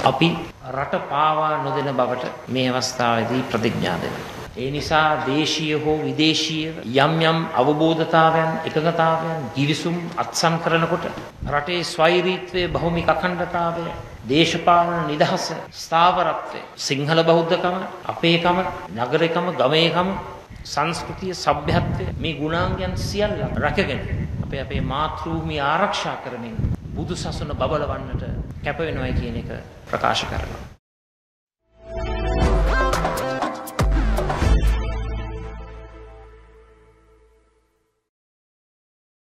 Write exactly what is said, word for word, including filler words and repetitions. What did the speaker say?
අපි රට පාවා නොදෙන බවට මේ අවස්ථාවේදී ප්‍රතිඥා දෙනවා. ඒ නිසා දේශීය හෝ විදේශීය යම් යම් අවබෝධතාවයන් එකඟතාවයන් ගිවිසුම් අත්සන් කරනකොට රටේ ස්වෛරීත්වයේ භෞමික අඛණ්ඩතාවය දේශපාලන නිදහස ස්ථාවරත්වය සිංහල බෞද්ධකම අපේකම නගරේකම ගමේකම සංස්කෘතිය සભ્યත්වය මේ ගුණාංගයන් සියල්ල රැකගෙන අපේ අපේ මාතෘ භූමිය ආරක්ෂා කරමින් බුදු සසුන බබලවන්නට කැප වෙනවයි කියන එක ප්‍රකාශ කරනවා.